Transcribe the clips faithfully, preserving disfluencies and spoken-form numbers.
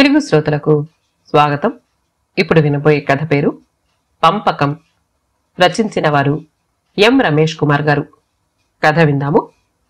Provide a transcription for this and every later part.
తెలుగు శ్రోతలకు స్వాగతం. ఇప్పుడు వినబోయే కథ పేరు పంపకం. రచించిన వారు ఎం రమేష్ కుమార్ గారు. కథ విందాము.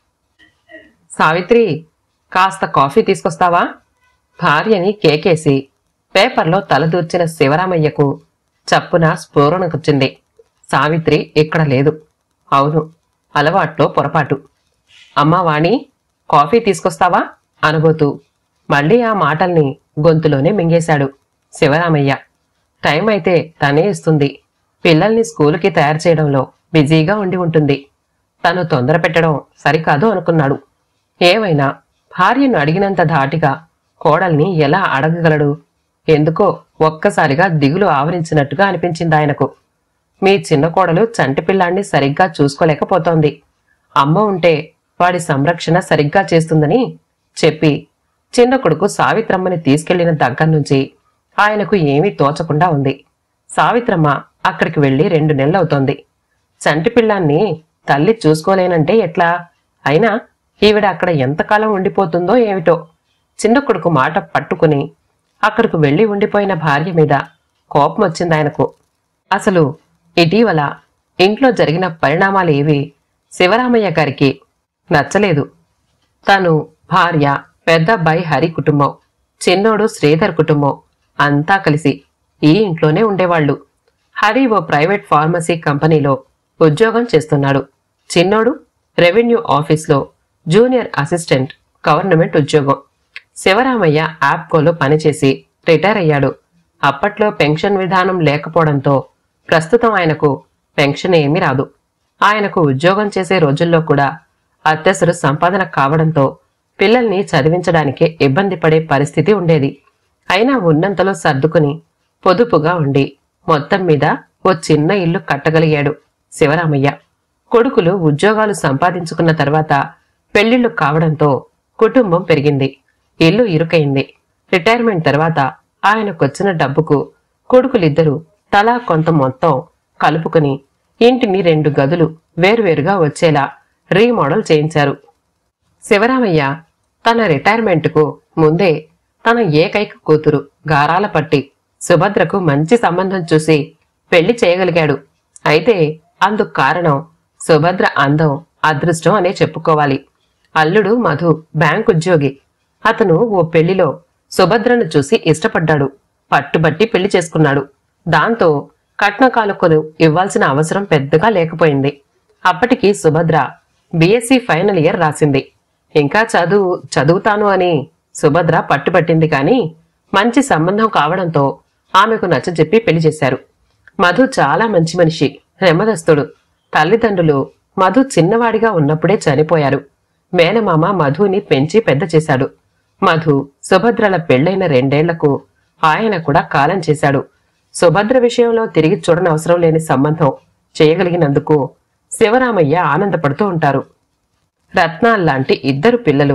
సావిత్రి, కాస్త కాఫీ తీసుకొస్తావా? భార్యని కేకేసి పేపర్లో తలదూర్చిన శివరామయ్యకు చప్పున స్ఫోరణకొచ్చింది. సావిత్రి ఇక్కడ లేదు. అవును, అలవాట్లో పొరపాటు. అమ్మా వాణి, కాఫీ తీసుకొస్తావా అనబోతూ మళ్లీ ఆ మాటల్ని గొంతులోనే మింగేశాడు శివరామయ్య. టైం అయితే తనే ఇస్తుంది. పిల్లల్ని స్కూలుకి తయారు చేయడంలో బిజీగా ఉండి ఉంటుంది. తను తొందర పెట్టడం సరికాదు అనుకున్నాడు. ఏమైనా భార్యను అడిగినంత ధాటిగా కోడల్ని ఎలా అడగగలడు? ఎందుకో ఒక్కసారిగా దిగులు ఆవరించినట్టుగా అనిపించింది ఆయనకు. మీ చిన్న కోడలు చంటి పిల్లాన్ని సరిగ్గా చూసుకోలేకపోతోంది. అమ్మ ఉంటే వాడి సంరక్షణ సరిగ్గా చేస్తుందని చెప్పి చిన్న కొడుకు సావిత్రమ్మని తీసుకెళ్లిన దగ్గర నుంచి ఆయనకు ఏమీ తోచకుండా ఉంది. సావిత్రమ్మ అక్కడికి వెళ్లి రెండు నెలలవుతోంది. చంటి పిల్లాన్ని తల్లి చూసుకోలేనంటే ఎట్లా? అయినా ఈవిడ అక్కడ ఎంతకాలం ఉండిపోతుందో ఏమిటో. చిన్న కొడుకు మాట పట్టుకుని అక్కడికి వెళ్లి ఉండిపోయిన భార్య మీద కోపం వచ్చిందాయనకు. అసలు ఇటీవల ఇంట్లో జరిగిన పరిణామాలు ఏవి శివరామయ్య గారికి నచ్చలేదు. తను, భార్య, పెద్దబ్బాయి హరి కుటుంబం, చిన్నోడు శ్రీధర్ కుటుంబం అంతా కలిసి ఈ ఇంట్లోనే ఉండేవాళ్లు. హరి ఓ ప్రైవేట్ ఫార్మసీ కంపెనీలో ఉద్యోగం చేస్తున్నాడు. చిన్నోడు రెవెన్యూ ఆఫీస్లో జూనియర్ అసిస్టెంట్, గవర్నమెంట్ ఉద్యోగం. శివరామయ్య యాప్కోలో పనిచేసి రిటైర్ అయ్యాడు. అప్పట్లో పెన్షన్ విధానం లేకపోవడంతో ప్రస్తుతం ఆయనకు పెన్షన్ ఏమీ రాదు. ఆయనకు ఉద్యోగం చేసే రోజుల్లో కూడా అత్యవసర సంపాదన కావడంతో పిల్లల్ని చదివించడానికే ఇబ్బంది పడే పరిస్థితి ఉండేది. అయినా ఉన్నంతలో సర్దుకుని పొదుపుగా ఉండి మొత్తం మీద ఓ చిన్న ఇల్లు కట్టగలిగాడు శివరామయ్య. కొడుకులు ఉద్యోగాలు సంపాదించుకున్న తర్వాత పెళ్లిళ్లు కావడంతో కుటుంబం పెరిగింది. ఇల్లు ఇరుకైంది. రిటైర్మెంట్ తర్వాత ఆయనకొచ్చిన డబ్బుకు కొడుకులిద్దరూ తలా కొంత మొత్తం కలుపుకుని ఇంటిని రెండు గదులు వేర్వేరుగా వచ్చేలా రీమోడల్ చేయించారు. శివరామయ్య తన రిటైర్మెంట్కు ముందే తన ఏకైక కూతురు గారాల పట్టి సుభద్రకు మంచి సంబంధం చూసి పెళ్లి చేయగలిగాడు. అయితే అందుకు కారణం సుభద్ర అందం, అదృష్టం అనే చెప్పుకోవాలి. అల్లుడు మధు బ్యాంక్ ఉద్యోగి. అతను ఓ పెళ్లిలో సుభద్రను చూసి ఇష్టపడ్డాడు. పట్టుబట్టి పెళ్లి చేసుకున్నాడు. దాంతో కట్న కానుకలు ఇవ్వాల్సిన అవసరం పెద్దగా లేకపోయింది. అప్పటికి సుభద్ర బీఎస్సీ ఫైనల్ ఇయర్ రాసింది. ఇంకా చదువు చదువుతాను అని సుభద్ర పట్టుబట్టింది. కాని మంచి సంబంధం కావడంతో ఆమెకు నచ్చజెప్పి పెళ్లి చేశారు. మధు చాలా మంచి మనిషి, నెమ్మదస్తుడు. తల్లిదండ్రులు మధు చిన్నవాడిగా ఉన్నప్పుడే చనిపోయారు. మేనమామ మధుని పెంచి పెద్ద చేశాడు. మధు సుభద్రల పెళ్లైన రెండేళ్లకు ఆయన కూడా కాలం చేశాడు. సుభద్ర విషయంలో తిరిగి చూడనవసరం లేని సంబంధం చేయగలిగినందుకు శివరామయ్య ఆనందపడుతూ ఉంటారు. రత్నాల్లాంటి ఇద్దరు పిల్లలు,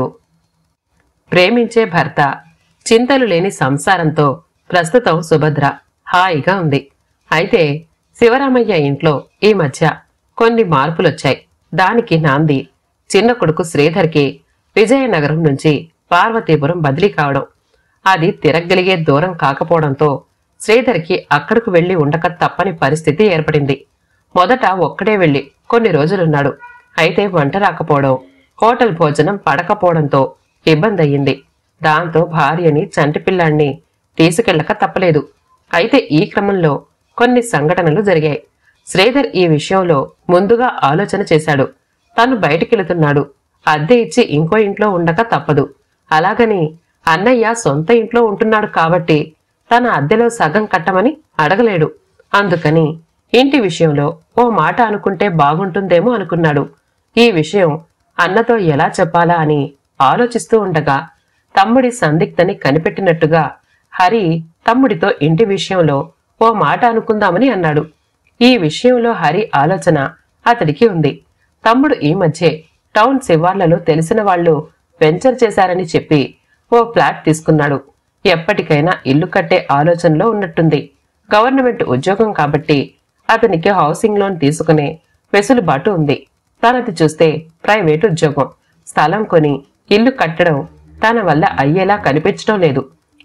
ప్రేమించే భర్త, చింతలు లేని సంసారంతో ప్రస్తుతం సుభద్ర హాయిగా ఉంది. అయితే శివరామయ్య ఇంట్లో ఈ మధ్య కొన్ని మార్పులొచ్చాయి. దానికి నాంది చిన్న కొడుకు శ్రీధర్కి విజయనగరం నుంచి పార్వతీపురం బదిలీ కావడం. అది తిరగలిగే దూరం కాకపోవడంతో శ్రీధర్కి అక్కడకు వెళ్లి ఉండక తప్పని పరిస్థితి ఏర్పడింది. మొదట ఒక్కడే వెళ్లి కొన్ని రోజులున్నాడు. అయితే వంట రాకపోవడం, హోటల్ భోజనం పడకపోవడంతో ఇబ్బంది అయ్యింది. దాంతో భార్యని చంటిపిల్లాన్ని తీసుకెళ్లక తప్పలేదు. అయితే ఈ క్రమంలో కొన్ని సంఘటనలు జరిగాయి. శ్రీధర్ ఈ విషయంలో ముందుగా ఆలోచన చేశాడు. తను బయటికెళుతున్నాడు. అద్దె ఇచ్చి ఇంకో ఇంట్లో ఉండక తప్పదు. అలాగని అన్నయ్య సొంత ఇంట్లో ఉంటున్నాడు కాబట్టి తన అద్దెలో సగం కట్టమని అడగలేడు. అందుకని ఇంటి విషయంలో ఓ మాట అనుకుంటే బాగుంటుందేమో అనుకున్నాడు. ఈ విషయం అన్నతో ఎలా చెప్పాలా అని ఆలోచిస్తూ ఉండగా తమ్ముడి సందిగ్ధని కనిపెట్టినట్టుగా హరి తమ్ముడితో ఇంటి విషయంలో ఓ మాట అనుకుందామని అన్నాడు. ఈ విషయంలో హరి ఆలోచన అతడికి ఉంది. తమ్ముడు ఈ మధ్యే టౌన్ శివార్లలో తెలిసిన వాళ్లు వెంచర్ చేశారని చెప్పి ఓ ఫ్లాట్ తీసుకున్నాడు. ఎప్పటికైనా ఇల్లు కట్టే ఆలోచనలో ఉన్నట్టుంది. గవర్నమెంట్ ఉద్యోగం కాబట్టి అతనికి హౌసింగ్ లోన్ తీసుకునే వెసులుబాటు ఉంది. తనది చూస్తే ప్రైవేట్ ఉద్యోగం. స్థలం కొని ఇల్లు కట్టడం తన వల్ల అయ్యేలా కనిపించడం లేదు.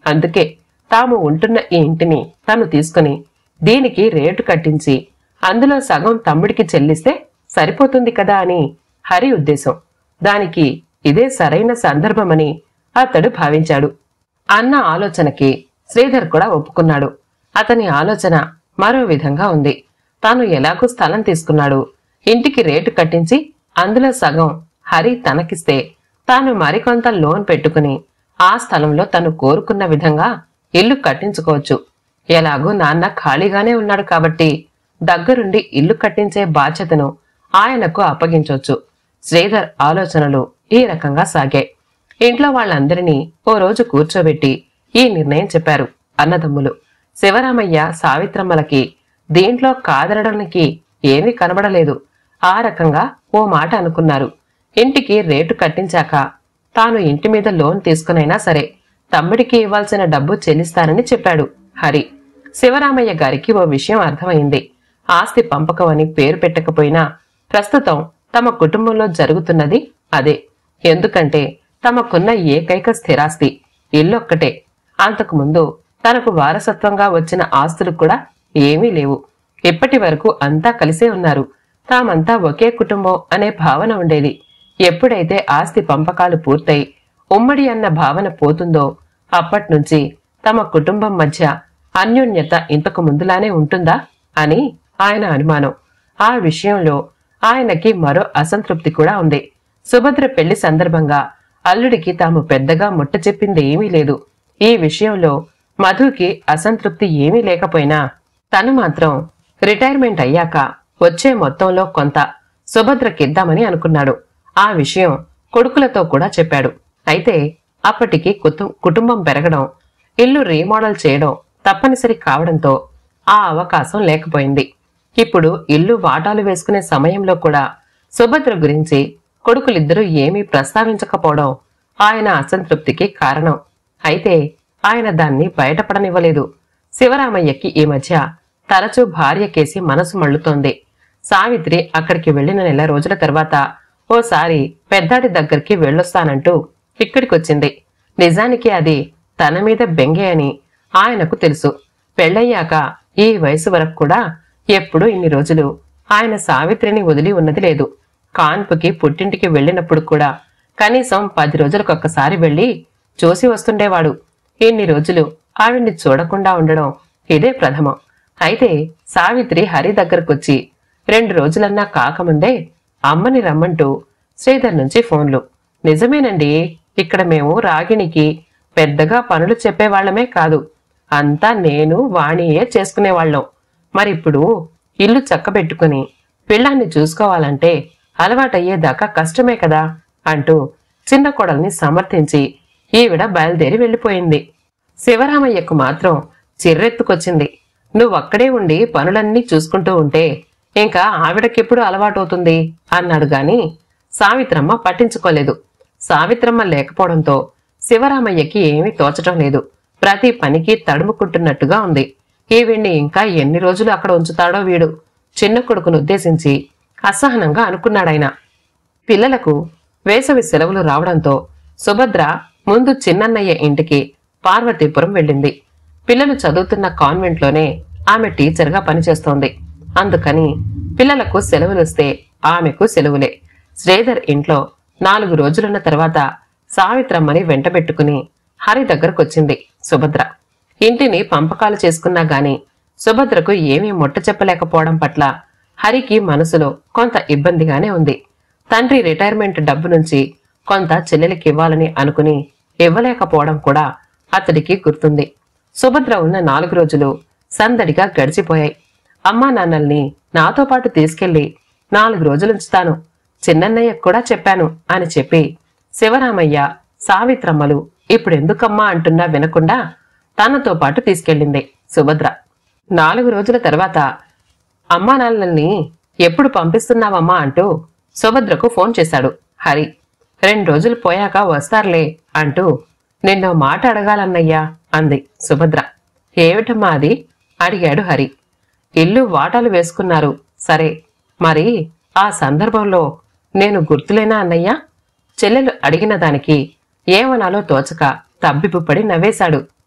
అందుకే తాము ఉంటున్న ఈ ఇంటిని తను తీసుకుని దీనికి రేటు కట్టించి అందులో సగం తమ్ముడికి చెల్లిస్తే సరిపోతుంది కదా అని హరి ఉద్దేశం. దానికి ఇదే సరైన సందర్భమని అతడు భావించాడు. అన్న ఆలోచనకి శ్రీధర్ కూడా ఒప్పుకున్నాడు. అతని ఆలోచన మరో విధంగా ఉంది. తాను ఎలాగూ స్థలం తీసుకున్నాడు. ఇంటికి రేటు కట్టించి అందులో సగం హరి తనకిస్తే తాను మరికొంత లోన్ పెట్టుకుని ఆ స్థలంలో తను కోరుకున్న విధంగా ఇల్లు కట్టించుకోవచ్చు. ఎలాగూ నాన్న ఖాళీగానే ఉన్నాడు కాబట్టి దగ్గరుండి ఇల్లు కట్టించే బాధ్యతను ఆయనకు అప్పగించొచ్చు. శ్రీధర్ ఆలోచనలు ఈ రకంగా సాగాయి. ఇంట్లో వాళ్ళందరినీ ఓ రోజు కూర్చోబెట్టి ఈ నిర్ణయం చెప్పారు అన్నదమ్ములు. శివరామయ్య సావిత్రమ్మలకి దీంట్లో కాదనడానికి ఏమీ కనబడలేదు. ఆ రకంగా ఓ మాట అనుకున్నారు. ఇంటికి రేటు కట్టించాక తాను ఇంటి మీద లోన్ తీసుకునైనా సరే తమ్ముడికి ఇవ్వాల్సిన డబ్బు చెల్లిస్తానని చెప్పాడు హరి. శివరామయ్య గారికి ఓ విషయం అర్థమైంది. ఆస్తి పంపకం అని పేరు పెట్టకపోయినా ప్రస్తుతం తమ కుటుంబంలో జరుగుతున్నది అదే. ఎందుకంటే తమకున్న ఏకైక స్థిరాస్తి ఇల్లొక్కటే. అంతకుముందు తనకు వారసత్వంగా వచ్చిన ఆస్తులు కూడా ఏమీ లేవు. ఇప్పటి వరకు అంతా కలిసే ఉన్నారు. తామంతా ఒకే కుటుంబం అనే భావన ఉండేది. ఎప్పుడైతే ఆస్తి పంపకాలు పూర్తయి ఉమ్మడి అన్న భావన పోతుందో అప్పట్నుంచి తమ కుటుంబం మధ్య అన్యోన్యత ఇంతకు ముందులానే ఉంటుందా అని ఆయన అనుమానం. ఆ విషయంలో ఆయనకి మరో అసంతృప్తి కూడా ఉంది. సుభద్ర పెళ్లి సందర్భంగా అల్లుడికి తాము పెద్దగా ముట్ట చెప్పింది ఏమీ లేదు. ఈ విషయంలో మధుకి అసంతృప్తి ఏమీ లేకపోయినా తను మాత్రం రిటైర్మెంట్ అయ్యాక వచ్చే మొత్తంలో కొంత సుభద్రకిద్దామని అనుకున్నాడు. ఆ విషయం కొడుకులతో కూడా చెప్పాడు. అయితే అప్పటికి కుటుంబం పెరగడం, ఇల్లు రీమోడల్ చేయడం తప్పనిసరి కావడంతో ఆ అవకాశం లేకపోయింది. ఇప్పుడు ఇల్లు వాటాలు వేసుకునే సమయంలో కూడా సుభద్ర గురించి కొడుకులిద్దరూ ఏమీ ప్రస్తావించకపోవడం ఆయన అసంతృప్తికి కారణం. అయితే ఆయన దాన్ని బయటపడనివ్వలేదు. శివరామయ్యకి ఈ మధ్య తరచూ భార్య కేసి మనసు మళ్లుతోంది. సావిత్రి అక్కడికి వెళ్లిన నెల రోజుల తర్వాత ఓసారి పెద్దాడి దగ్గరికి వెళ్ళొస్తానంటూ ఇక్కడికొచ్చింది. నిజానికి అది తన మీద బెంగే అని ఆయనకు తెలుసు. పెళ్లయ్యాక ఈ వయసు వరకు కూడా ఎప్పుడు ఇన్ని రోజులు ఆయన సావిత్రిని వదిలి ఉన్నది లేదు. కాన్పుకి పుట్టింటికి వెళ్ళినప్పుడు కూడా కనీసం పది రోజులకొక్కసారి వెళ్లి చూసి వస్తుండేవాడు. ఇన్ని రోజులు ఆవిడ్ని చూడకుండా ఉండడం ఇదే ప్రథమం. అయితే సావిత్రి హరి దగ్గరకొచ్చి రెండు రోజులన్నా కాకముందే అమ్మని రమ్మంటూ శ్రీధర్ నుంచి ఫోన్లు. నిజమేనండి, ఇక్కడ మేము రాగిణికి పెద్దగా పనులు చెప్పేవాళ్లమే కాదు, అంతా నేను వాణియే చేసుకునేవాళ్ళం. మరిప్పుడు ఇల్లు చక్కబెట్టుకుని పిల్లాన్ని చూసుకోవాలంటే అలవాటయ్యేదాకా కష్టమే కదా అంటూ చిన్న కొడల్ని సమర్థించి ఈవిడ బయలుదేరి వెళ్లిపోయింది. శివరామయ్యకు మాత్రం చిర్రెత్తుకొచ్చింది. నువ్వక్కడే ఉండి పనులన్నీ చూసుకుంటూ ఉంటే ఇంకా ఆవిడకెప్పుడు అలవాటవుతుంది అన్నాడు గాని సావిత్రమ్మ పట్టించుకోలేదు. సావిత్రమ్మ లేకపోవడంతో శివరామయ్యకి ఏమీ తోచటం లేదు. ప్రతి పనికి తడుముకుంటున్నట్టుగా ఉంది. ఈవిడ్ని ఇంకా ఎన్ని రోజులు అక్కడ ఉంచుతాడో వీడు. చిన్న కొడుకును ఉద్దేశించి అసహనంగా అనుకున్నాడాయన. పిల్లలకు వేసవి సెలవులు రావడంతో సుభద్ర ముందు చిన్నన్నయ్య ఇంటికి పార్వతీపురం వెళ్ళింది. పిల్లలు చదువుతున్న కాన్వెంట్లోనే ఆమె టీచర్గా పనిచేస్తోంది. అందుకని పిల్లలకు సెలవులొస్తే ఆమెకు సెలవులే. శ్రీధర్ ఇంట్లో నాలుగు రోజులున్న తర్వాత సావిత్రమ్మని వెంటబెట్టుకుని హరి దగ్గరకొచ్చింది సుభద్ర. ఇంటిని పంపకాలు చేసుకున్నా గాని సుభద్రకు ఏమీ ముట్ట చెప్పలేకపోవడం పట్ల హరికి మనసులో కొంత ఇబ్బందిగానే ఉంది. తండ్రి రిటైర్మెంట్ డబ్బు నుంచి కొంత చెల్లెలికివ్వాలని అనుకుని ఇవ్వలేకపోవడం కూడా అతడికి గుర్తుంది. సుభద్ర ఉన్న నాలుగు రోజులు సందడిగా గడిచిపోయాయి. అమ్మా నాన్నల్ని నాతో పాటు తీసుకెళ్లి నాలుగు రోజులుంచుతాను, చిన్నన్నయ్యకు కూడా చెప్పాను అని చెప్పి శివరామయ్య సావిత్రమ్మలు ఇప్పుడెందుకమ్మా అంటున్నా వినకుండా తనతో పాటు తీసుకెళ్ళింది సుభద్ర. నాలుగు రోజుల తర్వాత అమ్మా నాన్నల్ని ఎప్పుడు పంపిస్తున్నావమ్మా అంటూ సుభద్రకు ఫోన్ చేశాడు హరి. రెండు రోజులు పోయాక వస్తారులే అంటూ నిన్నో మాట అడగాలన్నయ్యా అంది సుభద్ర. ఏమిటమ్మా అది అడిగాడు హరి. ఇల్లు వాటాలు వేసుకున్నారు సరే, మరి ఆ సందర్భంలో నేను గుర్తులేనా అన్నయ్యా? చెల్లెలు అడిగిన దానికి ఏమనాలో తోచక తబ్బిబ్బుపడి నవ్వేశాడు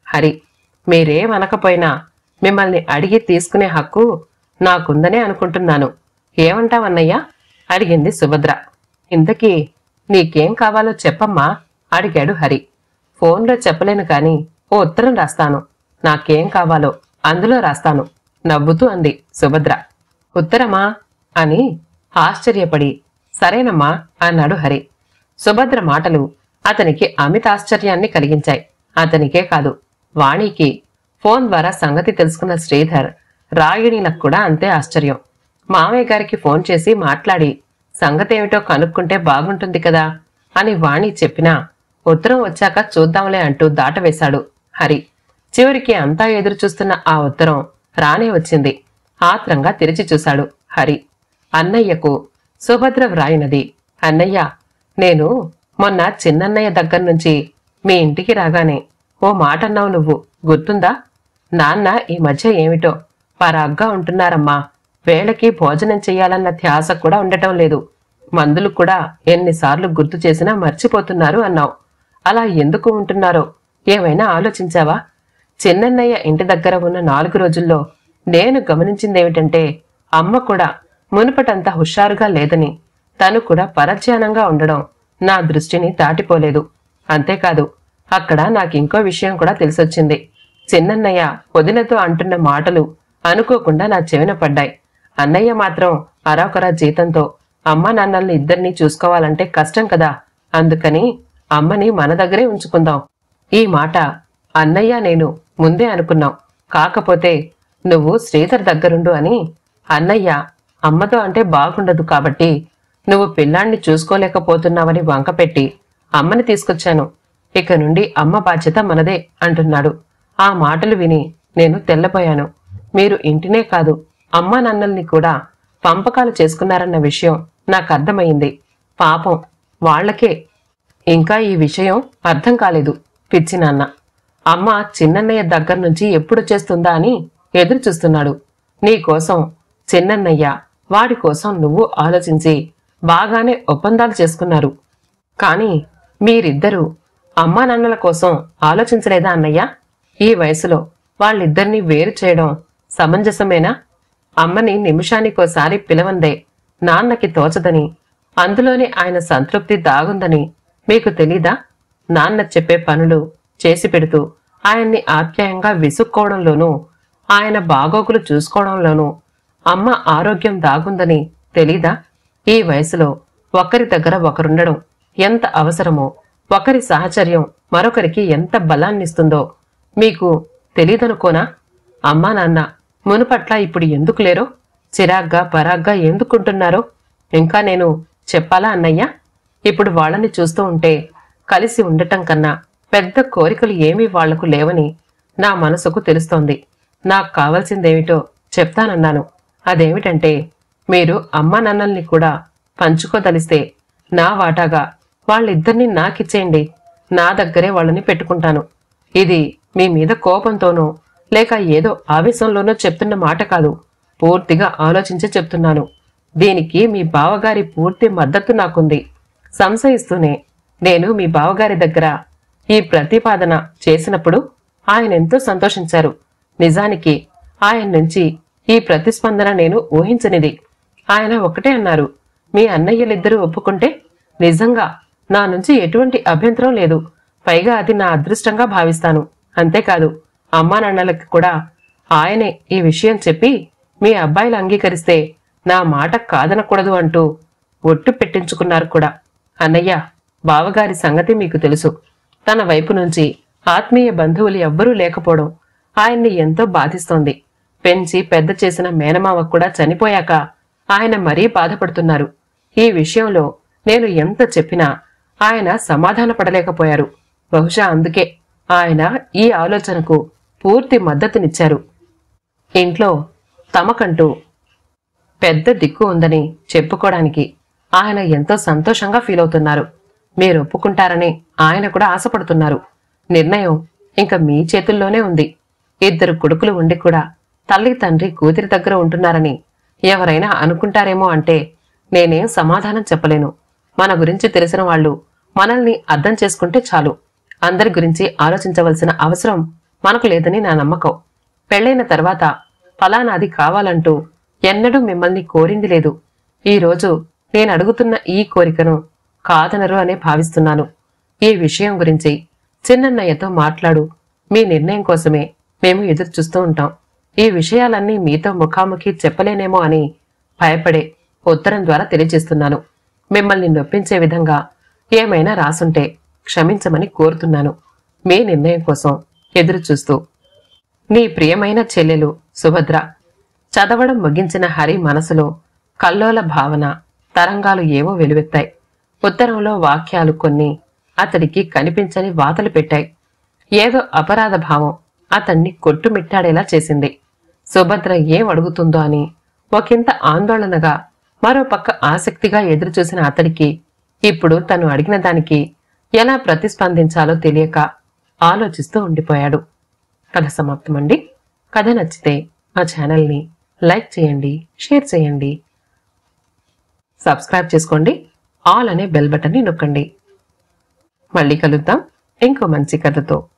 హరి. మీరేమనకపోయినా మిమ్మల్ని అడిగి తీసుకునే హక్కు నాకుందనే అనుకుంటున్నాను. ఏమంటావన్నయ్యా? అడిగింది సుభద్ర. ఇంతకీ నీకేం కావాలో చెప్పమ్మా అడిగాడు హరి. ఫోన్లో చెప్పలేను కాని ఓ ఉత్తరం రాస్తాను. నాకేం కావాలో అందులో రాస్తాను నవ్వుతూ అంది సుభద్ర. ఉత్తరమా అని ఆశ్చర్యపడి సరేనమ్మా అన్నాడు హరి. సుభద్ర మాటలు అతనికి అమిత ఆశ్చర్యాన్ని కలిగించాయి. అతనికే కాదు, వాణికి ఫోన్ ద్వారా సంగతి తెలుసుకున్న శ్రీధర్, రాగిణీలకు కూడా అంతే ఆశ్చర్యం. మామయ్య గారికి ఫోన్ చేసి మాట్లాడి సంగతేమిటో కనుక్కుంటే బాగుంటుంది కదా అని వాణి చెప్పినా ఉత్తరం వచ్చాక చూద్దాంలే అంటూ దాటవేశాడు హరి. చివరికి అంతా ఎదురుచూస్తున్న ఆ ఉత్తరం రానే వచ్చింది. ఆత్రంగా తెరిచి చూశాడు హరి. అన్నయ్యకు సుభద్ర వ్రాయినది. అన్నయ్య, నేను మొన్న చిన్నన్నయ్య దగ్గర్నుంచి మీ ఇంటికి రాగానే ఓ మాటన్నావు నువ్వు, గుర్తుందా? నాన్న ఈ మధ్య ఏమిటో పరాగ్గా ఉంటున్నారమ్మా. వేళకి భోజనం చెయ్యాలన్న ధ్యాస కూడా ఉండటం లేదు. మందులు కూడా ఎన్నిసార్లు గుర్తు చేసినా మర్చిపోతున్నారు అన్నావు. అలా ఎందుకు ఉంటున్నారో ఏమైనా ఆలోచించావా? చిన్నన్నయ్య ఇంటి దగ్గర ఉన్న నాలుగు రోజుల్లో నేను గమనించిందేమిటంటే అమ్మ కూడా మునుపటంత హుషారుగా లేదని, తను కూడా పరధ్యానంగా ఉండడం నా దృష్టిని దాటిపోలేదు. అంతేకాదు, అక్కడ నాకింకో విషయం కూడా తెలిసొచ్చింది. చిన్నన్నయ్య వదినతో అంటున్న మాటలు అనుకోకుండా నా చెవిన పడ్డాయి. అన్నయ్య మాత్రం అరాకొరా జీతంతో అమ్మ నాన్నల్ని ఇద్దరినీ చూసుకోవాలంటే కష్టం కదా, అందుకని అమ్మని మన దగ్గరే ఉంచుకుందాం. ఈ మాట అన్నయ్య నేను ముందే అనుకున్నాం. కాకపోతే నువ్వు శ్రీధర్ దగ్గరుండు అని అన్నయ్య అమ్మతో అంటే బాగుండదు కాబట్టి నువ్వు పిల్లాన్ని చూసుకోలేకపోతున్నావని వంకపెట్టి అమ్మని తీసుకొచ్చాను. ఇక నుండి అమ్మ బాధ్యత మనదే అంటున్నాడు. ఆ మాటలు విని నేను తెల్లపోయాను. మీరు ఇంటినే కాదు అమ్మా నాన్నల్ని కూడా పంపకాలు చేసుకున్నారన్న విషయం నాకు అర్థమైంది. పాపం వాళ్లకే ఇంకా ఈ విషయం అర్థం కాలేదు. పిచ్చి నాన్న. అమ్మ చిన్నన్నయ్య దగ్గర నుంచి ఎప్పుడు చేస్తుందా అని ఎదురు చూస్తున్నాడు. నీకోసం చిన్నన్నయ్య, వాడి కోసం నువ్వు ఆలోచించి బాగానే ఒప్పందాలు చేసుకున్నారు. కాని మీరిద్దరూ అమ్మా నాన్నల కోసం ఆలోచించలేదా అన్నయ్య? ఈ వయసులో వాళ్ళిద్దరినీ వేరు చేయడం సమంజసమేనా? అమ్మని నిమిషానికోసారి పిలవందే నాన్నకి తోచదని, అందులోనే ఆయన సంతృప్తి దాగుందని మీకు తెలీదా? నాన్న చెప్పే పనులు చేసి పెడుతూ ఆయన్ని ఆప్యాయంగా విసుక్కోవడంలోనూ, ఆయన బాగోగులు చూసుకోవడంలోనూ అమ్మ ఆరోగ్యం దాగుందని తెలీదా? ఈ వయసులో ఒకరి దగ్గర ఒకరుండడం ఎంత అవసరమో, ఒకరి సహచర్యం మరొకరికి ఎంత బలాన్నిస్తుందో మీకు తెలీదనుకోనా? అమ్మా నాన్న మునుపట్ల ఇప్పుడు ఎందుకు లేరో, చిరాగ్గా పరాగ్గా ఎందుకుంటున్నారో ఇంకా నేను చెప్పాలా అన్నయ్య? ఇప్పుడు వాళ్ళని చూస్తూ ఉంటే కలిసి ఉండటం కన్నా పెద్ద కోరికలు ఏమీ వాళ్లకు లేవని నా మనసుకు తెలుస్తోంది. నాకు కావాల్సిందేమిటో చెప్తానన్నాను. అదేమిటంటే, మీరు అమ్మా నాన్నల్ని కూడా పంచుకోదలిస్తే నా వాటాగా వాళ్ళిద్దరినీ నాకిచ్చేయండి. నా దగ్గరే వాళ్ళని పెట్టుకుంటాను. ఇది మీ మీద కోపంతోనో లేక ఏదో ఆవేశంలోనో చెప్తున్న మాట కాదు. పూర్తిగా ఆలోచించి చెప్తున్నాను. దీనికి మీ బావగారి పూర్తి మద్దతు నాకుంది. సంశయిస్తూనే నేను మీ బావగారి దగ్గర ఈ ప్రతిపాదన చేసినప్పుడు ఆయన ఎంతో సంతోషించారు. నిజానికి ఆయన నుంచి ఈ ప్రతిస్పందన నేను ఊహించనిది. ఆయన ఒకటే అన్నారు, మీ అన్నయ్యలిద్దరూ ఒప్పుకుంటే నిజంగా నా నుంచి ఎటువంటి అభ్యంతరం లేదు. పైగా అది నా అదృష్టంగా భావిస్తాను. అంతేకాదు, అమ్మా నాన్నలకి కూడా ఆయనే ఈ విషయం చెప్పి మీ అబ్బాయిలు అంగీకరిస్తే నా మాట కాదనకూడదు అంటూ ఒట్టు పెట్టించుకున్నారు కూడా. అన్నయ్య, బావగారి సంగతి మీకు తెలుసు. తన వైపు నుంచి ఆత్మీయ బంధువులు ఎవ్వరూ లేకపోవడం ఆయన్ని ఎంతో బాధిస్తోంది. పెంచి పెద్ద చేసిన మేనమావ కూడా చనిపోయాక ఆయన మరీ బాధపడుతున్నారు. ఈ విషయంలో నేను ఎంత చెప్పినా ఆయన సమాధాన పడలేకపోయారు. బహుశా అందుకే ఆయన ఈ ఆలోచనకు పూర్తి మద్దతునిచ్చారు. ఇంట్లో తమకంటూ పెద్ద దిక్కు ఉందని చెప్పుకోవడానికి ఆయన ఎంతో సంతోషంగా ఫీల్ అవుతున్నారు. మీరు ఒప్పుకుంటారని ఆయన కూడా ఆశపడుతున్నారు. నిర్ణయం ఇంక మీ చేతుల్లోనే ఉంది. ఇద్దరు కొడుకులు ఉండి కూడా తల్లి తండ్రి కూతురి దగ్గర ఉంటున్నారని ఎవరైనా అనుకుంటారేమో అంటే నేనేం సమాధానం చెప్పలేను. మన గురించి తెలిసిన వాళ్ళు మనల్ని అర్థం చేసుకుంటే చాలు. అందరి గురించి ఆలోచించవలసిన అవసరం మనకు లేదని నా నమ్మకం. పెళ్లైన తర్వాత ఫలానాది కావాలంటూ ఎన్నడూ మిమ్మల్ని కోరింది లేదు. ఈరోజు నేను అడుగుతున్న ఈ కోరికను కాదనరు అనే భావిస్తున్నాను. ఈ విషయం గురించి చిన్నన్నయ్యతో మాట్లాడు. మీ నిర్ణయం కోసమే మేము ఎదురు చూస్తూ ఉంటాం. ఈ విషయాలన్నీ మీతో ముఖాముఖి చెప్పలేనేమో అని భయపడే ఉత్తరం ద్వారా తెలియజేస్తున్నాను. మిమ్మల్ని నొప్పించే విధంగా ఏమైనా రాసుంటే క్షమించమని కోరుతున్నాను. మీ నిర్ణయం కోసం ఎదురు చూస్తూ నీ ప్రియమైన చెల్లెలు సుభద్ర. చదవడం ముగించిన హరి మనసులో కల్లోల భావన తరంగాలు ఏవో వెలువెత్తాయి. ఉత్తరంలో వాక్యాలు కొన్ని అతడికి కనిపించని వాతలు పెట్టాయి. ఏదో అపరాధ భావం అతన్ని కొట్టుమిట్టాడేలా చేసింది. సుభద్ర ఏం అడుగుతుందో అని ఒకంత ఆందోళనగా, మరోపక్క ఆసక్తిగా ఎదురుచూసిన అతడికి ఇప్పుడు తను అడిగిన దానికి ఎలా ప్రతిస్పందించాలో తెలియక ఆలోచిస్తూ ఉండిపోయాడు. కథ సమాప్తమండి. కథ నచ్చితే మా ఛానల్ని లైక్ చేయండి, షేర్ చేయండి, సబ్స్క్రైబ్ చేసుకోండి, ఆల్ అనే బెల్ బటన్ని నొక్కండి. మళ్ళీ కలుద్దాం ఇంకో మంచి కథతో.